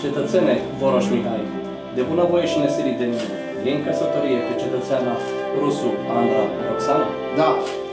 Cetățene Boroș Mihai, de bunăvoie și nesilit de mine, iei în căsătorie pe cetățeana Rusu Andra Roxana? Da.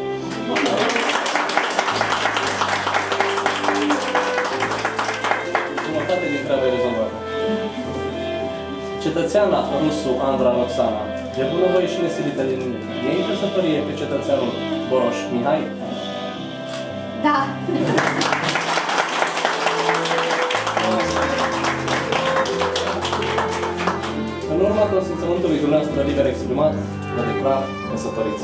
Jumătate din treabă e rezolvată. Cetățeana Rusu Andra Roxana, de bunăvoie și nesilită de mine, iei în căsătorie pe cetățeanul Boroș Mihai? Da. În urma consimțământului dumneavoastră liber exprimat, vă declar căsătoriți.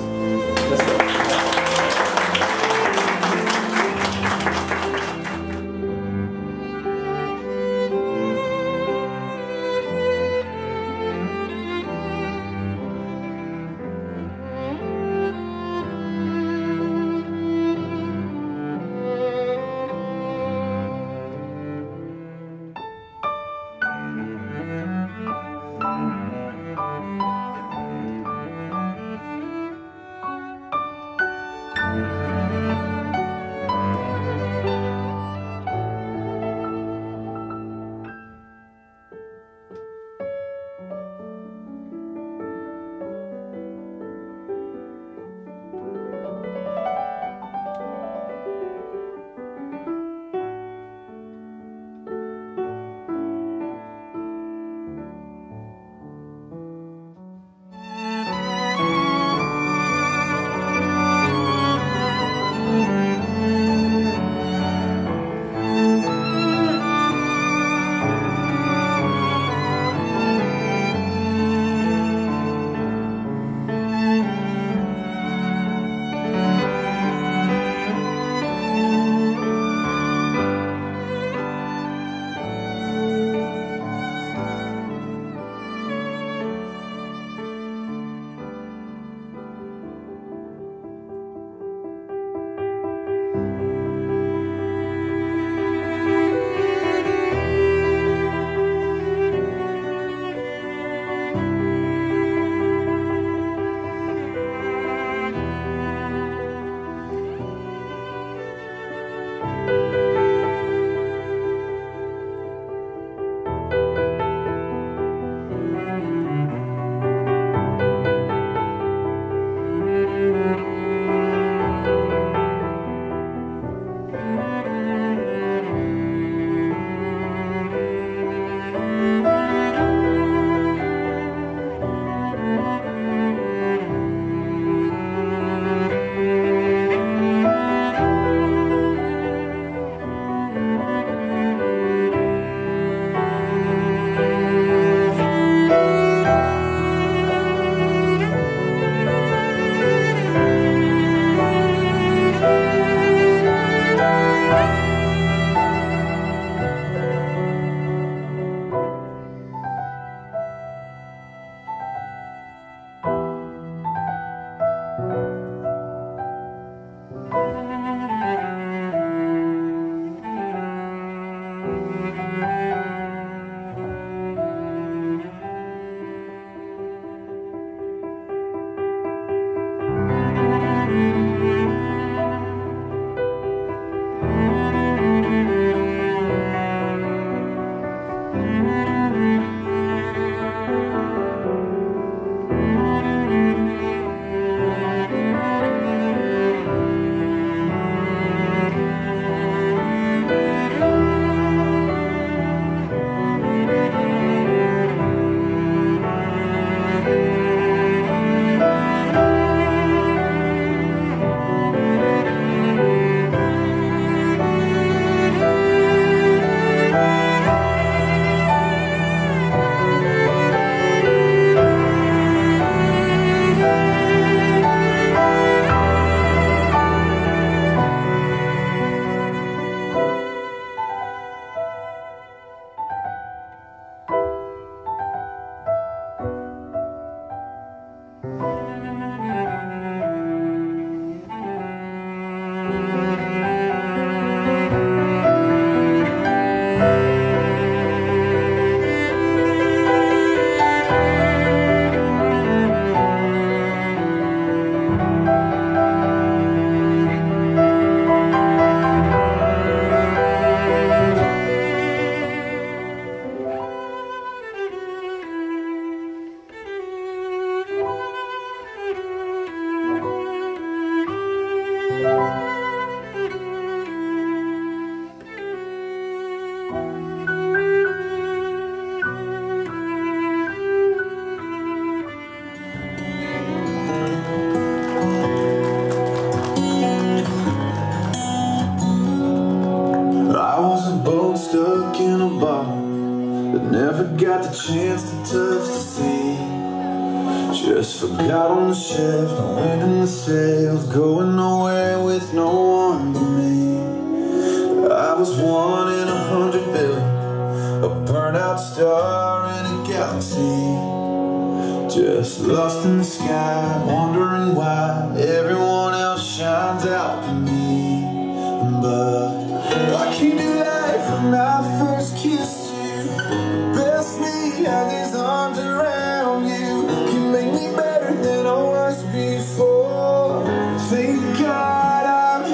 the chance to touch the sea. Just forgot on the shelf, no wind in the sails, going nowhere with no one but me. I was 1 in 100 billion, a burnt-out star in a galaxy. Just lost in the sky, wondering why everyone else shines out for me. But I came to life when I first kissed you. Best me had his arms around you. You make me better than I was before. Thank God I'm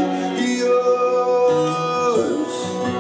yours.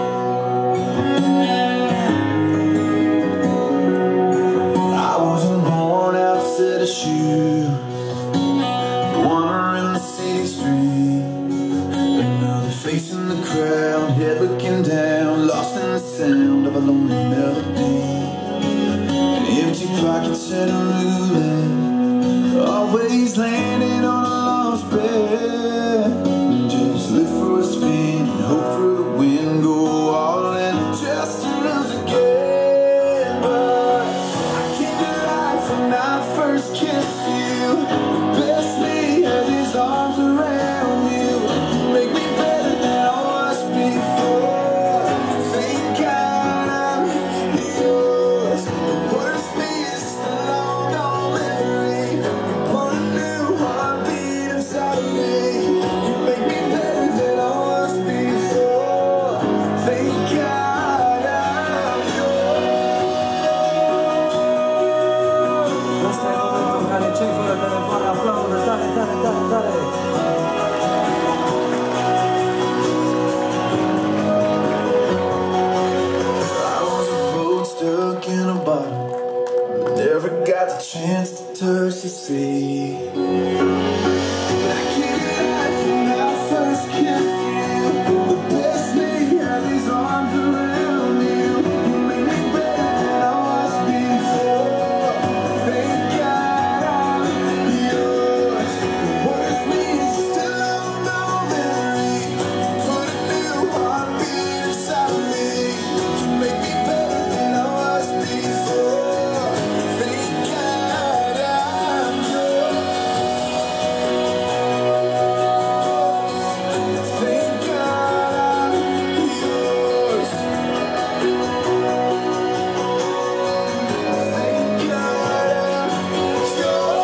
I wasn't born out of set of shoes, wandering the city streets. Another face in the crowd, head looking down, lost in the sound of a lonely melody. An empty pockets and a roulette, always landing on a lost bet. Just live for a spin and hope for the wind, go all in just to lose again. But I came to life when I first kissed you. Best me had his arms around you. You make me better than I was before. Thank God I'm yours. The worst me is just a long gone memory. You put a new heartbeat inside of me. You make me better than I was before. Thank God I'm yours. Ăsta e momentul în care cei fără telefon aplaudă tare, tare, tare, tare. I was a boat stuck in a bottle, never got the chance to touch the sea. I came to life when I first kissed you. The best me had his arms around you. You made me better than I was before. Thank God I'm yours. The worst me is just a long gone memory. You put a new heartbeat inside of me. You make me better than I was before. Thank God I'm yours. Thank God I'm yours. Thank God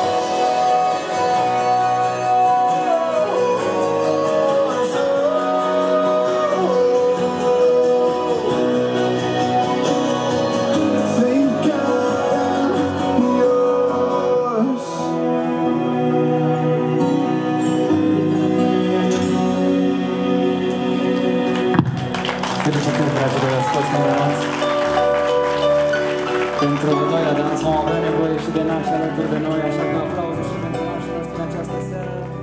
I'm yours. Felicitări, dragi de la scoți minunat. Pentru al doilea dans vom avea nevoie și de nași alături de noi, așa că aplauze și pentru nașii noștri în această seară.